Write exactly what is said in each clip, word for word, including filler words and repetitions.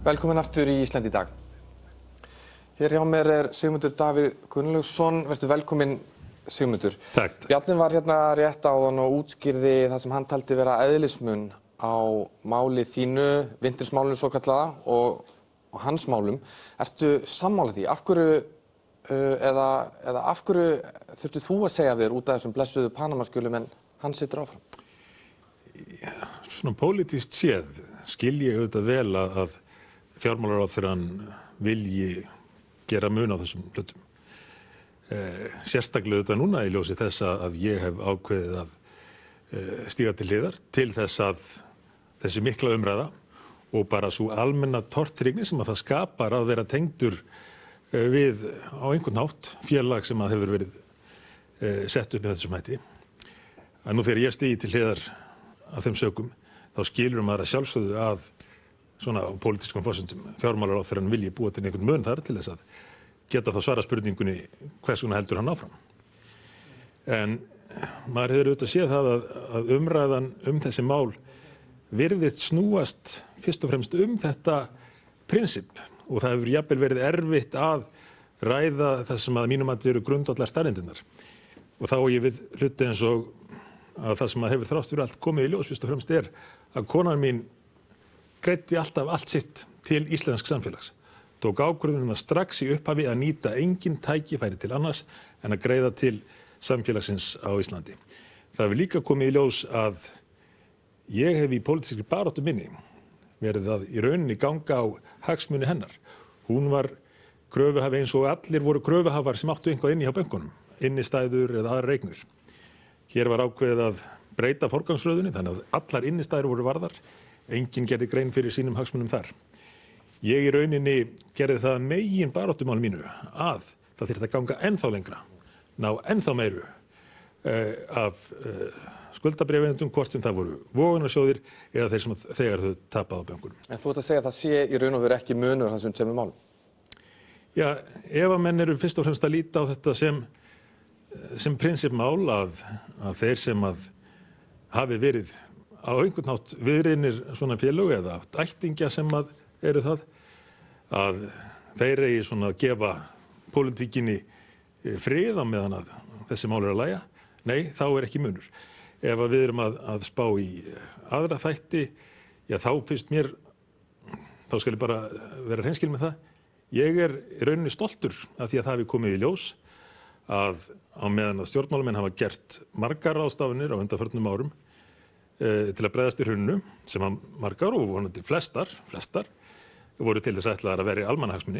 Velkomin aftur í Ísland í dag. Hér hjá mér er Sigmundur Davíð Gunnlaugsson. Vertu velkominn, Sigmundur. Takk. Bjarni var hérna rétt áðan og útskýrði það sem hann taldi vera eðlismun á máli þínu, Winters-málinu svokallaða og, og hans málum. Ertu sammála því? Af hverju, uh, eða, eða af hverju þurftu þú að segja þér út af þessum blessuðu Panama-skjölum en hann situr áfram? Já, svona pólitískt séð skil ég auðvitað vel að, að fjármálaráðherrann vilji gera mun á þessum hlutum. Eh, sérstaklega auðvitað núna í ljósi þess að ég hef ákveðið að eh, stíga til hliðar til þess að þessi mikla umræða og bara svo almenna tortryggni sem að það skapar að vera tengdur eh, við á einhvern hátt félag sem að hefur verið eh, sett upp með þessum hætti. Að nú þegar ég stigi til hliðar af þeim sökum, þá skilur maður að sjálfsögðu að svona á pólitískum forsendum fjármálaráðherrann vilji búa til einhvern mun þar til þess að geta þá svara spurningunni hvers vegna heldur hann áfram. En maður hefur auðvitað séð það að, að umræðan um þessi mál virðist snúast fyrst og fremst um þetta prinsip og það hefur jafnvel verið erfitt að ræða það sem að mínum að eru grundvallar staðreyndirnar. Og þá ég við hluti eins og að það sem að hefur þrátt fyrir allt komið í ljós fyrst og fremst er að konan mín greiddi alltaf allt sitt til íslensk samfélags. Tók ákvörðunum að strax í upphafi að nýta engin tækifæri til annars en að greiða til samfélagsins á Íslandi. Það hefur líka komið í ljós að ég hef í pólitískri baráttu minni verið að í rauninni ganga á hagsmuni hennar. Hún var kröfuhafi eins og allir voru kröfuhafar sem áttu eitthvað inni hjá bönkunum, innistæður eða aðrar eignir. Hér var ákveðið að breyta forgangsröðunni þannig að allar innistæður voru varðar. Enginn gerði grein fyrir sínum hagsmunum þar. Ég í rauninni gerði það megin baráttumál mínu að það þyrfti að ganga ennþá lengra, ná ennþá meiru uh, af uh, skuldabréfendum, hvort sem það voru vogunarsjóðir eða þeir sem þegar höfðu tapað á bönkunum. En þú ert að segja að það sé í raun og veru ekki munur þessum sem er málum? Já, ef að menn eru fyrst og fremst að líta á þetta sem, sem prinsipmál að, að þeir sem að hafi verið á einhvern hátt viðriðnir svona félög eða ættingja sem að eru það, að þeir eigi svona að gefa pólitíkinni frið á meðan að þessi mál er að lægja. Nei, þá er ekki munur. Ef að við erum að, að spá í aðra þætti, já þá finnst mér, þá skal ég bara vera hreinskilinn með það, ég er í rauninni stoltur af því að það hafi komið í ljós að á meðan að stjórnmálamenn hafa gert margar ráðstafanir á undanförnum árum til að bregðast í hruninu sem að margar og vonandi flestar, flestar voru til þess ætlaðar að verja almannahagsmuni,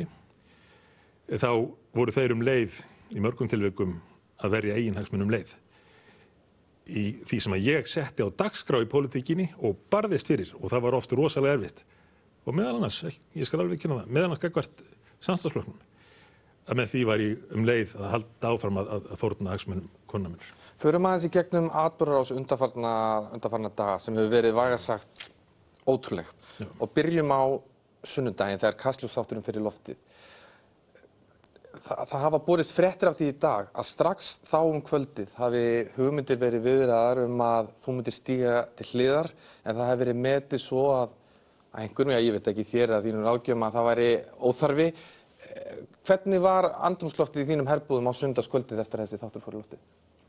þá voru þeir um leið í mörgum tilvikum að verja eigin hagsmunum leið. Í því sem að ég setti á dagskrá í pólitíkinni og barðist fyrir og það var oft rosalega erfitt. Og meðal annars, ég skal alveg kynna það, meðal annars gagnvart samstarfsflokknum, að með því var ég um leið að halda áfram að, að, að fórna hagsmunum konna minnar. Förum aðeins í gegnum atburðarás undanfarna, undanfarna daga sem hefur verið vægast sagt ótrúleg. Já. Og byrjum á sunnudaginn þegar Kastljósþátturinn fer í loftið. Þa, það hafa borist fréttir af því í dag að strax þá um kvöldið hafi hugmyndir verið viðraðar um að þú myndir stíga til hliðar en það hefði verið metið svo að, að einhvern veginn, ég veit ekki þér að þínum ráðgjöfum að það væri óþarfi. Hvernig var andrúmsloftið í þínum herbúðum á sunnudagskvöldið eftir þessi þáttur fór í loftið?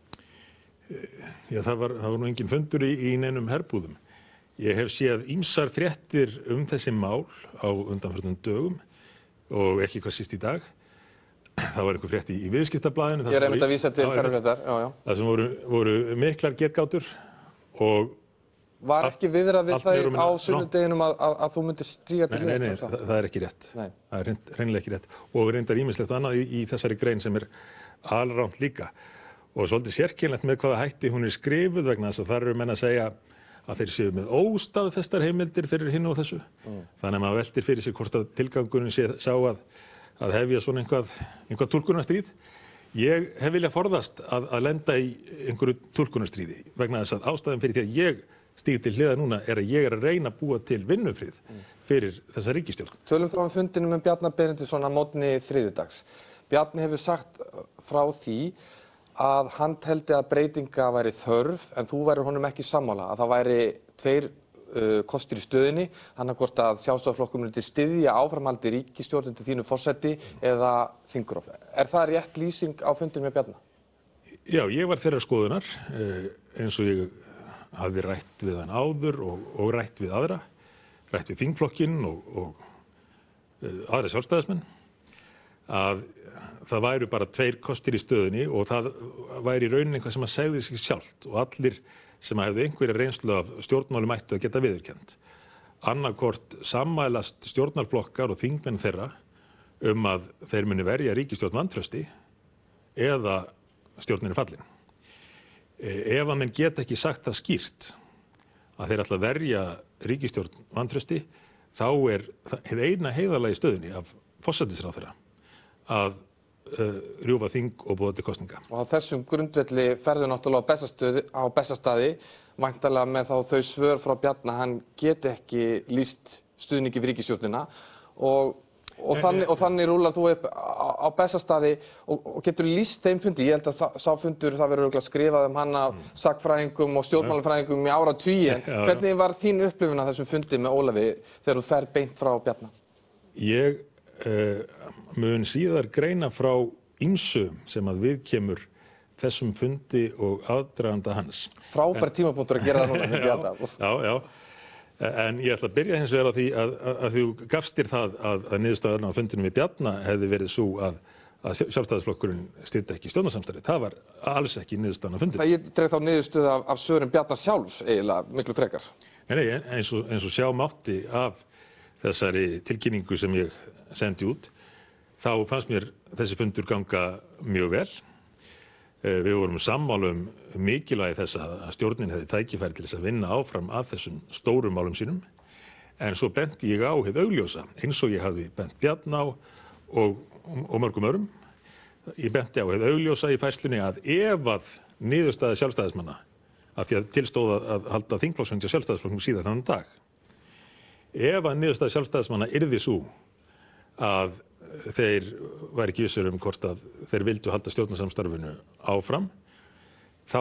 Já, það var, það var nú engin fundur í, í neinum herbúðum. Ég hef séð ýmsar fréttir um þessi mál á undanförnum dögum og ekki hvað síst í dag. Það var einhver frétt í, í viðskiptablaðinu. Ég er einmitt að vísa til ferðarfréttar, já, já. Það sem voru, voru miklar getgátur og var ekki viðrað við það á sunnudeginum að, að, að þú myndir stíga til hliðar? Nei, nei, það, það er ekki rétt. Nei. Það er hreinlega ekki rétt. Og reyndar ýmislegt annað í, í þessari grein sem er alrangt líka. Og svolítið sérkennilegt með hvaða hætti hún er skrifuð vegna þess að þar eru menn að segja að þeir séu með óstaðfestar heimildir fyrir hinu og þessu. Mm. Þannig að maður veltir fyrir sig hvort að tilgangurinn sé sá að, að hefja svona einhvað, einhvað túlkunarstríð. Ég hef viljað forðast að, að lenda í einhverju túlkunarstríði vegna þess að ástæðan fyrir því að ég stíg til hliðar núna er að ég er að reyna að búa til vinnufrið fyrir þessa ríkisstjórn. Tölum frá fundinum með Bjarna Benediktsson að morgni þriðjudags. Bjarni hefur sagt frá því að hann teldi að breytinga væri þörf en þú væri honum ekki sammála, að það væri tveir uh, kostir í stöðunni, annaðhvort að Sjálfstæðisflokkurinn myndi styðja áframhaldi ríkisstjórn undir þínu forsæti eða þingrof. Er það rétt lýsing á fundinum með Bjarna? Já, ég var þeirrar skoðunar, eins og ég hafði rætt við hann áður og, og rætt við aðra, rætt við þingflokkinn og, og aðra sjálfstæðismenn, að það væru bara tveir kostir í stöðunni og það væri í rauninni eitthvað sem að segði sig sjálft og allir sem hefðu einhverja reynslu af stjórnmálum ættu að geta viðurkennt. Annaðhvort sammælast stjórnarflokkar og þingmenn þeirra um að þeir muni verja ríkisstjórn vantrausti eða stjórnin er fallin. Ef að menn geta ekki sagt það skýrt að þeir ætla að verja ríkisstjórn vantrausti, þá er hið eina heiðarlega í stöðunni af forsætisráðherra að uh, rjúfa þing og boða til kosninga. Og á þessum grundvelli ferðu náttúrulega á Bessastöði, á Bessastaði, væntanlega með þá þau svör frá Bjarna, hann geti ekki lýst stuðningi við ríkisstjórnina og Og þannig, og þannig rúlar þú upp á, á Bessastaði og, og getur lýst þeim fundi. Ég held að það, sá fundur, það verður örugglega skrifað um hann af mm. sakfræðingum og stjórnmálafræðingum í áratugi. Hvernig var þín upplifun af þessum fundi með Ólafi þegar þú fer beint frá Bjarna? Ég uh, mun síðar greina frá ýmsu sem að viðkemur þessum fundi og aðdraganda hans. Frábær tímapunktur að gera það núna, myndi ég halda. Já, já. En ég ætla að byrja hins vegar á því að, að, að þú gafst þér það að, að niðurstaðan á fundinum í Bjarna hefði verið svo að, að Sjálfstæðisflokkurinn styddi ekki stjórnarsamstarfið. Það var alls ekki niðurstaðan á fundinum. Það ég dreif þá niðurstöðu af, af svörum Bjarna sjálfs eiginlega miklu frekar. Nei, nei, eins og, eins og sjá mátti af þessari tilkynningu sem ég sendi út, þá fannst mér þessi fundur ganga mjög vel. Við vorum sammála um mikilvægi þess að stjórnin hefði tækifæri til þess að vinna áfram að þessum stórum málum sínum. En svo benti ég á hið augljósa, eins og ég hafði bent Bjarna á og, og mörgum öðrum. Ég benti á hið augljósa í færslunni að ef að niðurstaða sjálfstæðismanna, af því að tilstóð að halda þingflokksfund hjá Sjálfstæðisflokknum síðar þennan dag, ef að niðurstaða sjálfstæðismanna yrði sú að þeir væri ekki vissir um hvort að þeir vildu halda stjórnarsamstarfinu áfram, þá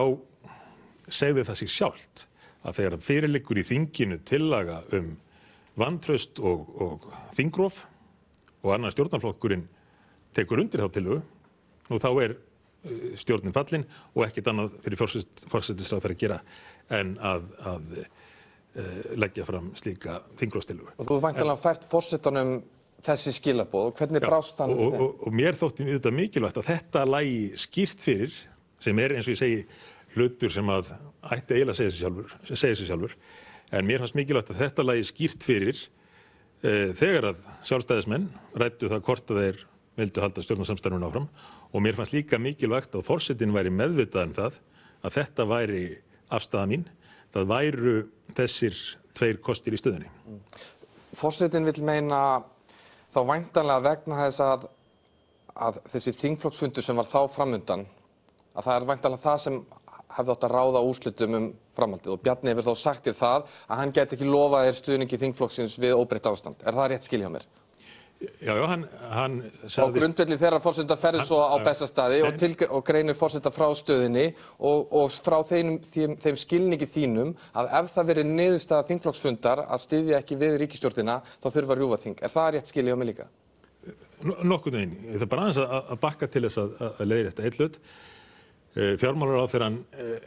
segði það sig sjálft að þegar fyrir liggur í þinginu tillaga um vantraust og, og þingrof og annar stjórnarflokkurinn tekur undir þá tillögu, nú þá er stjórnin fallin og ekkert annað fyrir forsætisráðherra að gera en að, að uh, leggja fram slíka þingrofstillögu. Og þú væntanlega fært forsetanum þessi skilaboð og hvernig brást hann við þeim? Og, og mér þótti þetta mikilvægt að þetta lægi skýrt fyrir, sem er eins og ég segi hlutur sem að ætti eiginlega að segja sig sjálfur, segja sig sjálfur, en mér fannst mikilvægt að þetta lægi skýrt fyrir uh, þegar að sjálfstæðismenn ræddu það hvort að þeir vildu halda stjórnarsamstarfinu áfram og mér fannst líka mikilvægt að forsetinn væri meðvitað um það að þetta væri afstaða mín, það væru þessir tveir kostir í stöðunni. Mm. Forsetinn vill meina þá væntanlega vegna þess að, að þessi þingflokksfundur sem var þá framundan, að það er væntanlega það sem hefði átt að ráða úrslitum um framhaldið og Bjarni hefur þá sagt þér það að hann geti ekki lofað þér stuðningi þingflokksins við óbreytt ástand. Er það rétt skil hjá mér? Já, já, hann, hann sagði... Og grundvelli þeirra forseta ferði svo á Bessastaði og, til, og greinir forseta frá stöðinni og, og frá þeim, þeim, þeim skilningi þínum að ef það verið niðurstaða þingflokksfundar að styðja ekki við ríkisstjórnina þá þurfa að rjúfa þing. Er það rétt skil hjá mig líka? Nokkurn veginn. Það er bara aðeins að, að bakka til þess að, að leiðrétta einn hlut. Fjármálaráðherrann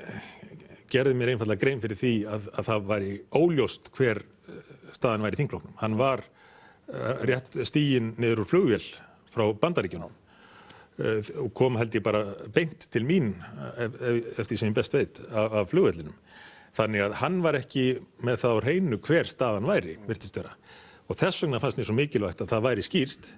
gerði mér einfaldlega grein fyrir því að, að það væri óljóst hver staðan væri í þingflokknum. Hann var rétt stiginn niður úr flugvél frá Bandaríkjunum og kom held ég bara beint til mín eftir því sem ég best veit af, af flugvellinum. Þannig að hann var ekki með það á hreinu hver staðan væri, virtist vera. Og þess vegna fannst mér svo mikilvægt að það væri skýrt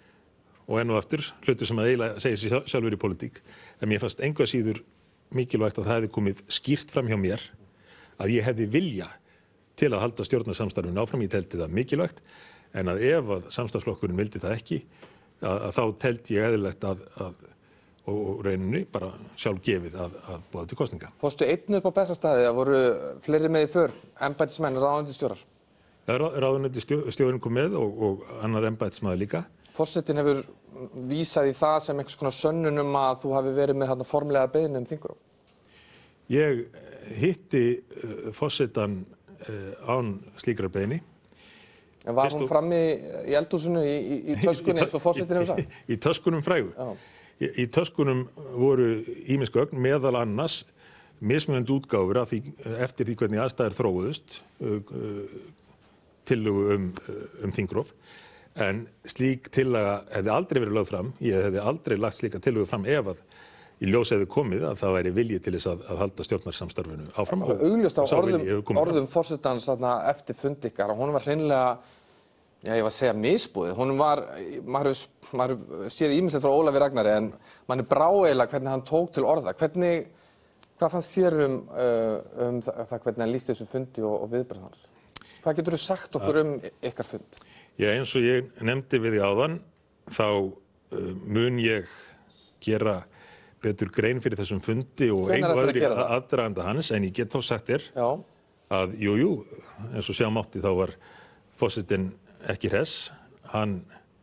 og enn og aftur hlutur sem að eiginlega segja sig sjálfur í pólitík, en mér fannst engu að síður mikilvægt að það hefði komið skýrt fram hjá mér að ég hefði vilja til að halda stjórnarsamstarfinu áfram, ég teldi það mikilvægt. En að ef að samstarfsflokkurinn vildi það ekki, að, að þá teldi ég eðlilegt að, að og rauninni bara sjálf gefið að, að boða til kosninga. Fórstu einn upp á Bessastaði, það voru fleiri með í för, embættismenn, ráðuneytisstjórar? Ja, ráðuneytisstjórinn kom með og, og annar embættismaður líka. Forsetinn hefur vísað í það sem einhvers konar sönnun um að þú hafi verið með þarna formlega beiðni um þingrof. Ég hitti uh, forsetann uh, án slíkrar beiðni. En var Fyrst hún og- frammi í eldhúsinu í, í, í töskunni eins og forsetinn hefur sagt? Í, í töskunum frægu. Já. Í, í töskunum voru ýmis gögn, meðal annars mismunandi útgáfur af því, eftir því hvernig aðstæður þróuðust, uh, uh, tillögu um, uh, um þingrof. En slík tillaga hefði aldrei verið lögð fram, ég hefði aldrei lagt slíka tillögu fram ef að í ljós hefði komið að það væri vilji til þess að, að halda stjórnarsamstarfinu áfram. Og augljóst á sá vilji hefur orðum, komið fram. orðum forsetans þarna eftir fund ykkar og hún var hreinlega, já ég var að segja misbúið. Hún var, maður hefur maður hefur séð ýmislegt frá Ólafi Ragnari en manni brá eiginlega hvernig hann tók til orða. Hvernig, hvað fannst þér um, uh, um það, það hvernig hann lýsti þessu fundi og, og viðbrögð hans? Hvað getur þú sagt okkur um ykkar fund? Já, eins og ég nefndi við því áðan, þá uh, mun ég gera betur grein fyrir þessum fundi og Hvenær einu ætlarðu að öðru gera það? aðdraganda hans, en ég get þá sagt þér Já, að jú, jú, eins og sjá mátti þá var forsetinn ekki hress, hann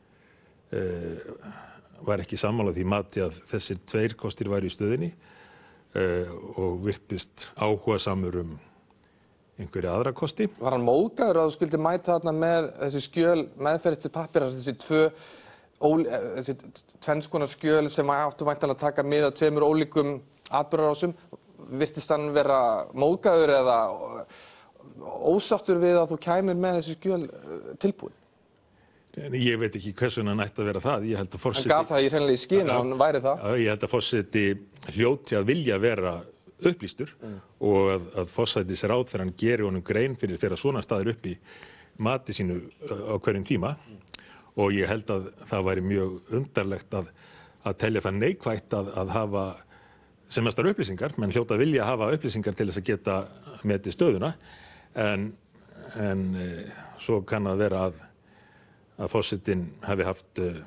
uh, var ekki sammála því mati að þessir tveir kostir væri í stöðinni uh, og virtist áhugasamur um einhverja aðra kosti. var hann móðgaður að þú skildi mæta þarna með þessi skjöl meðferðis til pappíra, þessi tvö Ól, þessi tvennskonar skjöl sem áttu væntanlega að taka mið af tveimur ólíkum atburðarásum, virtist hann vera móðgaður eða ósáttur við að þú kæmir með þessi skjöl tilbúin? En ég veit ekki hvers vegna hann ætti að vera það. Ég held að Hann forseti, gaf það í hreinlega í skyn að hann væri það. Já, ég held að forseti hljóti að vilja vera upplýstur Mm. og að, að forsætisráð þegar hann geri honum grein fyrir þegar svona staður upp í mati sínu uh, á hverjum tíma. Mm. Og ég held að það væri mjög undarlegt að, að telja það neikvætt að, að hafa sem mestar upplýsingar, menn hljóta vilja að hafa upplýsingar til þess að geta metið stöðuna, en, en e, svo kann að vera að, að forsetinn hafi haft e,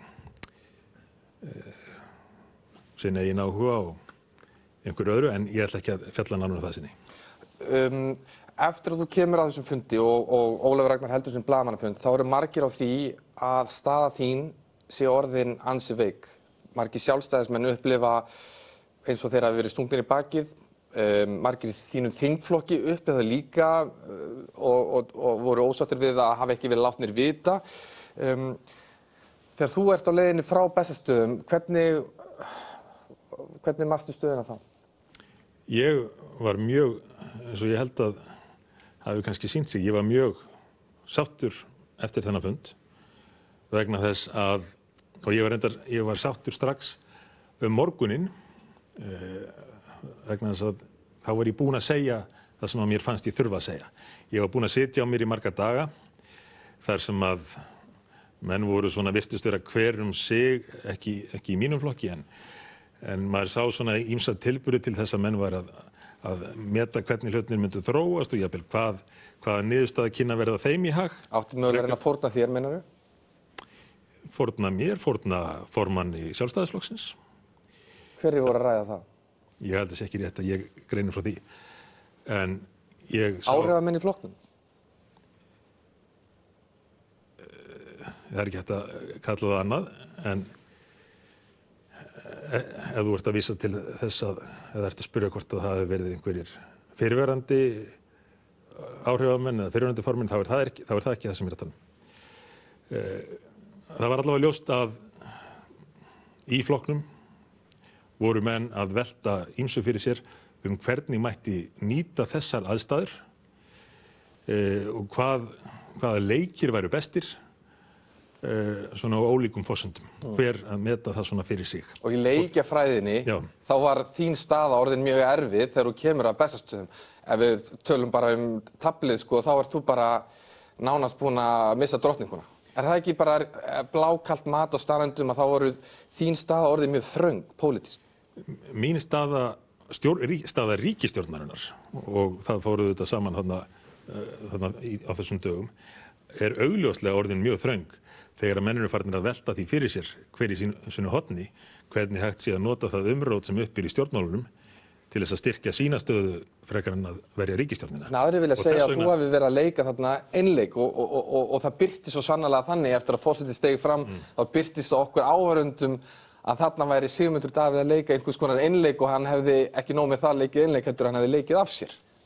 e, sinn eigin áhuga og einhverju öðru, en ég ætla ekki að fjalla nánar um það sinni. Um, eftir að þú kemur að þessum fundi og, og Ólafur Ragnar heldur sem blaðamannafund, þá eru margir á því að staða þín sé orðin ansi veik. Margir sjálfstæðismenn upplifa eins og þeir hafi verið stungnir í bakið, um, margir í þínum þingflokki upplifa það líka uh, og, og, og voru ósáttir við að hafa ekki verið látnir vita. Um, þegar þú ert á leiðinni frá Bessastöðum, hvernig, hvernig mastu stöðuna þá? Ég var mjög, eins og ég held að hafi kannski sýnt sig, ég var mjög sáttur eftir þennan fund vegna þess að, og ég var, reyndar, ég var sáttur strax um morguninn eh, vegna þess að þá var ég búinn að segja það sem að mér fannst ég þurfa að segja. Ég var búinn að sitja á mér í marga daga þar sem að menn voru svona virtust vera hver um sig, ekki, ekki í mínum flokki, en, en maður sá svona ýmsa tilburði til þess að menn var að, að meta hvernig hlutinir myndu þróast og jafnvel hvað, hvaða niðurstaða kynna verða þeim í hag. Áttu mögulega að reyna að fórna þér, meinarðu? Fórna mér, fórna formanni Sjálfstæðisflokksins. Hverjir voru að ræða það? Ég held þess ekki rétt að ég greinir frá því. En ég sá... Áhrifamenn í flokknum? Það er ekki hægt að kalla það annað, en ef þú ert að vísa til þess að, eða ert að spyrja hvort að það hafi verið einhverjir fyrirverandi áhrifamenn eða fyrirverandi formenn, þá er það ekki, þá er það ekki það sem ég er að tala um. Það var allavega ljóst að í flokknum voru menn að velta ýmsu fyrir sér um hvernig mætti nýta þessar aðstæður og hvað, hvaða leikir væru bestir svona á ólíkum forsendum, hver að meta það svona fyrir sig. Og í leikjafræðinni, Já. þá var þín staða orðin mjög erfið þegar þú kemur að Bessastöðum. Ef við tölum bara um taflið, sko, þá ert þú bara nánast búin að missa drottninguna. Er það ekki bara blákalt mat á staðreyndum að þá voru þín staða orðin mjög þröng, pólitísk? Mín staða, stjór, rí, staða ríkisstjórnarinnar, og það fóruð þetta saman þarna, þarna í, á þessum dögum, er augljóslega orðin mjög þröng þegar að menn eru farnir að velta því fyrir sér hver í sín, sínu hotni, hvernig hægt sé að nota það umrót sem uppbyr í stjórnmálunum til þess að styrkja sína stöðu frekar en að verja ríkisstjórnina. En aðrir vilja Og segja þess að vegna- þú hefði verið að leika þarna einleik og, og, og, og, og það birtist svo sannarlega þannig eftir að forsetinn steig fram, þá birtist það okkur áhorfendum að þarna væri Sigmundur Davíð að leika einhvers konar einleik og hann hefði ekki nóg með það leikið einleik heldur hann hefði leikið af sér.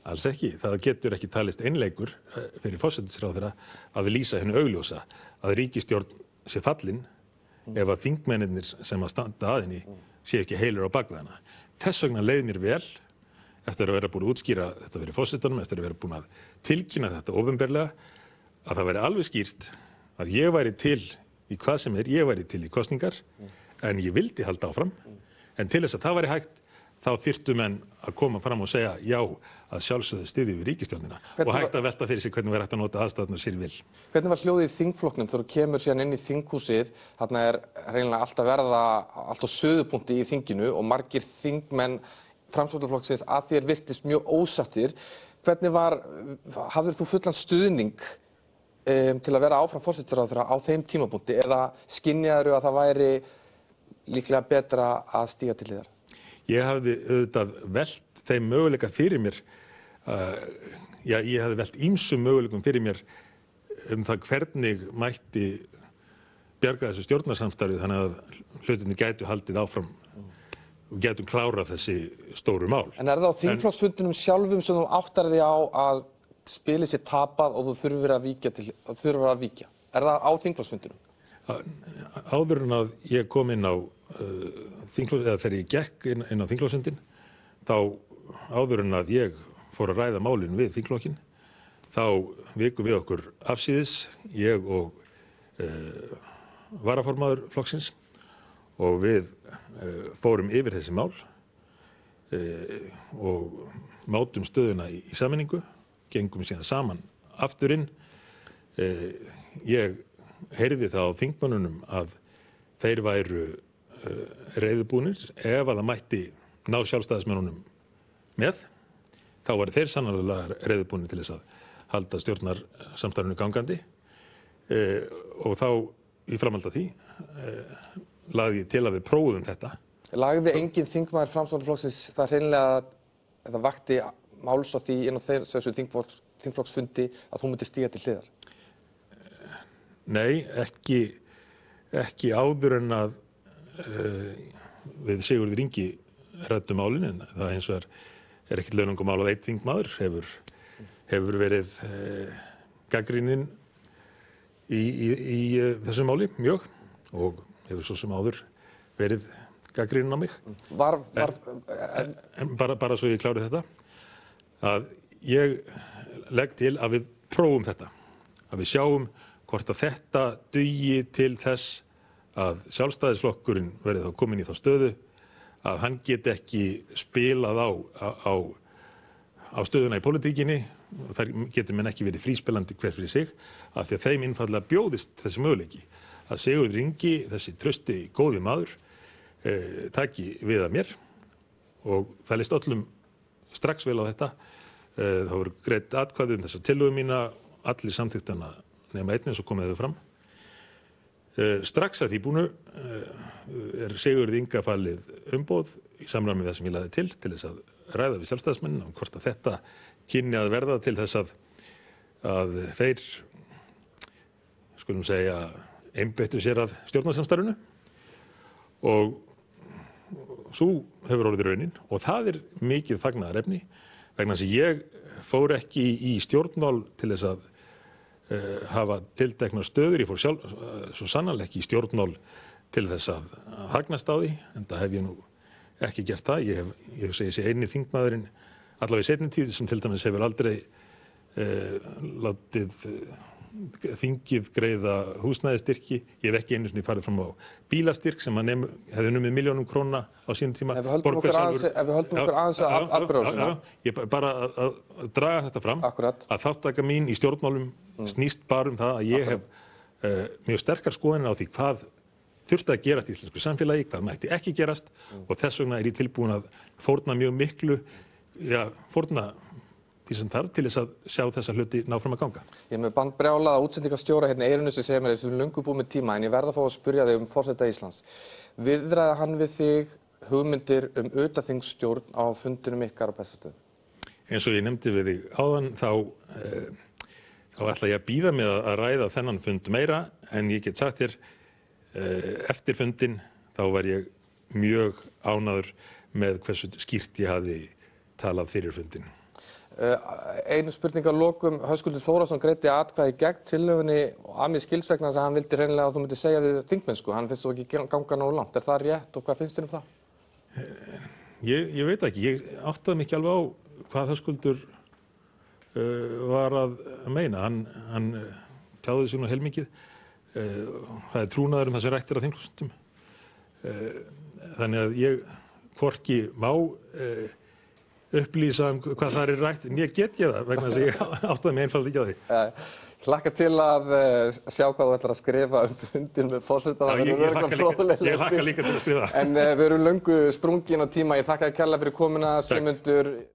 Alls ekki. Það getur ekki talist einleikur fyrir forsætisráðherra að lýsa henni augljósa að ríkisstjórn sé fallin mm. ef að þingmennirnir sem að standa að henni mm. sé ekki heilir á bak við hana. Þess vegna leið mér vel eftir að vera búin að útskýra þetta fyrir forsetanum, eftir að vera búin að tilkynna þetta opinberlega, að það væri alveg skýrt að ég væri til í hvað sem er, ég væri til í kosningar mm. en ég vildi halda áfram mm. en til þess að það væri hægt þá þyrftu menn að koma fram og segja já að sjálfsögðu styðji við ríkisstjórnina hvernig og hægt að velta fyrir sig hvernig var hægt að nota aðstæðurnar sér vil. Hvernig var hljóðið í þingflokknum þegar þú kemur síðan inn í þinghúsið, þarna er reynilega allt að verða allt á suðupunkti í þinginu og margir þingmenn Framsóknarflokksins að þér virtist mjög ósáttir. Hvernig var, hafðir þú fullan stuðning um, til að vera áfram forsætisráðherra á þeim tímapunkti eða skynjaðirðu að það væri líklega betra að stíga til hliðar? Ég hafði auðvitað velt þeim möguleika fyrir mér, uh, já, ég hafði velt ýmsum möguleikum fyrir mér um það hvernig mætti bjarga þessu stjórnarsamstarfi þannig að hlutinni gætu haldið áfram og gætu klárað þessi stóru mál. En er það á þingflokksfundunum sjálfum sem þú áttar þig á að spilið sé tapað og þú þurfir að víkja til, þurfir að víkja? Er það á þingflokksfundunum? Áður en að ég kom inn á uh, þingflokks, eða þegar ég gekk inn, inn á þingflokksfundin, þá áður en að ég fór að ræða málin við þingflokkin, þá vikum við okkur afsíðis, ég og uh, varaformaður flokksins og við uh, fórum yfir þessi mál uh, og mátum stöðuna í, í sameiningu, gengum síðan saman aftur inn. Uh, ég heyrði það á þingmönnunum að þeir væru uh, reiðubúnir ef að það mætti ná sjálfstæðismönnunum með, þá væru þeir sannarlega reiðubúnir til þess að halda stjórnarsamstarfinu gangandi uh, og þá í framhaldi af því uh, lagði ég til að við prófuðum þetta. Lagði engin þingmaður Framsóknarflokksins það hreinlega að það vakti máls á því inn á þessu þingflokks, þingflokksfundi að þú myndir stíga til hliðar? Nei, ekki, ekki áður en að uh, við Sigurður Ingi ræddum málin, en það eins og er, er ekkert launungumál að einn þingmaður hefur, hefur verið uh, gagnrýninn í, í, í uh, þessu máli mjög og hefur svo sem áður verið gagnrýninn á mig. Var, var, en, en bara, bara svo ég klári þetta, að ég legg til að við prófum þetta, að við sjáum hvort að þetta dugi til þess að sjálfstæðisflokkurinn verði þá komin í þá stöðu að hann get ekki spilað á, á, á stöðuna í pólitíkinni, þar getur menn ekki verið fríspilandi hver fyrir sig, af því að þeim einfaldlega bjóðist þessi möguleiki að Sigurður Ingi, þessi trausti góði maður, eh, taki við að mér og það leist öllum strax vel á þetta. Eh, það voru greidd atkvæði um þessa tillögu mína, allir samþykktu nema einn eins og komið þau fram. Uh, strax að því búnu uh, er Sigurður Inga falið umboð í samræmi við það sem ég lagði til, til þess að ræða við sjálfstæðismenn um hvort að þetta kynni að verða til þess að, að þeir, skulum segja, einbeittu sér að stjórnarsamstarfinu og svo hefur orðið raunin og það er mikið fagnaðarefni vegna þess að ég fór ekki í stjórnmál til þess að Uh, hafa tilteknar stöður, ég fór sjálf uh, svo sannarlega ekki í stjórnmál til þess að, að hagnast á því, en það hef ég nú ekki gert það. Ég hef, ég segi þessi eini þingmaðurinn, allavega í seinni tíð, sem til dæmis hefur aldrei uh, látið uh, þingið greiða húsnæðisstyrki. Ég hef ekki einu sinni farið fram á bílastyrk sem að nefn, hefði numið milljónum króna á sínum tíma. Ef við höldum okkur aðeins, ef við höldum okkur aðeins að atburðarásina. Ég bara að, að draga þetta fram. Akkurat. Að þátttaka mín í stjórnmálum mm. snýst bara um það að ég Akkurat. hef uh, mjög sterkar skoðanir á því hvað þurfti að gerast í íslensku samfélagi, hvað mætti ekki gerast mm. og þess vegna er ég tilbúin að fórna mjög miklu, já, fórna því sem þarf til þess að sjá þessa hluti ná fram að ganga. Ég er með bandbrjálaða útsendingarstjóra hérna í eyrunu sem segir mér að við erum löngu búin með tíma en ég verð að fá að spyrja þig um forseta Íslands. Viðraði hann við þig hugmyndir um utanþingsstjórn á fundunum ykkar á Bessastöðum? Eins og ég nefndi við þig áðan þá, eh, þá ætla ég að bíða með að ræða þennan fund meira en ég get sagt þér eh, eftir fundin þá var ég mjög ánægður með hversu skýrt ég hafi talað fyrir fundin. Einu spurning að lokum, Höskuldur Þórhallsson greiddi atkvæði gegn tillögunni að mér skils vegna þess að hann vildi hreinlega að þú myndir segja við þingmennsku. Hann finnst þú ekki ganga nógu langt. Er það rétt og hvað finnst þér um það? Ég, ég veit ekki. Ég áttaði mig ekki alveg á hvað Höskuldur uh, var að meina. Hann, hann tjáði sig nú heilmikið. Uh, það er trúnaður um það sem rætt er að þingkosningum. Uh, þannig að ég hvorki má uh, upplýsa um hvað það er rætt, en ég get ég það vegna þess að ég áttaði mig einfaldlega ekki á því. Ég hlakka til að sjá hvað þú ætlar að skrifa um fundinn með forseta. Já, ég, ég, hlakka líka, ég hlakka líka til að skrifa. En uh, við erum löngu sprungin á tíma. Ég þakka þér kærlega fyrir komuna, Sigmundur.